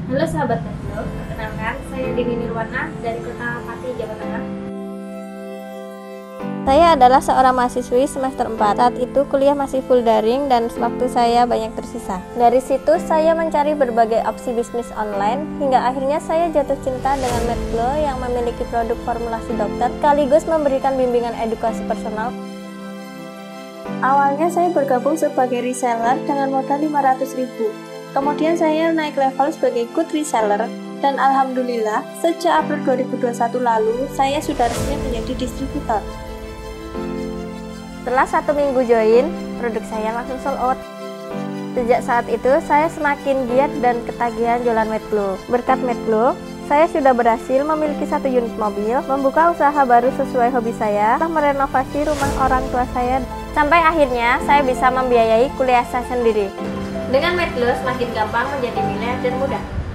Halo sahabat Metro, perkenalkan saya Dini Nirwana dari Kota Pati, Jawa Tengah. Saya adalah seorang mahasiswi semester 4. Saat itu kuliah masih full daring dan waktu saya banyak tersisa. Dari situ saya mencari berbagai opsi bisnis online hingga akhirnya saya jatuh cinta dengan Medflow yang memiliki produk formulasi dokter sekaligus memberikan bimbingan edukasi personal. Awalnya saya bergabung sebagai reseller dengan modal 500.000. Kemudian saya naik level sebagai good reseller dan alhamdulillah sejak April 2021 lalu saya sudah resmi menjadi distributor. Setelah 1 minggu join, produk saya langsung sold out. Sejak saat itu saya semakin giat dan ketagihan jualan Medflow. Berkat Medflow, saya sudah berhasil memiliki 1 unit mobil, membuka usaha baru sesuai hobi saya, merenovasi rumah orang tua saya, sampai akhirnya saya bisa membiayai kuliah saya sendiri. Dengan Medflow semakin gampang menjadi miliarder muda.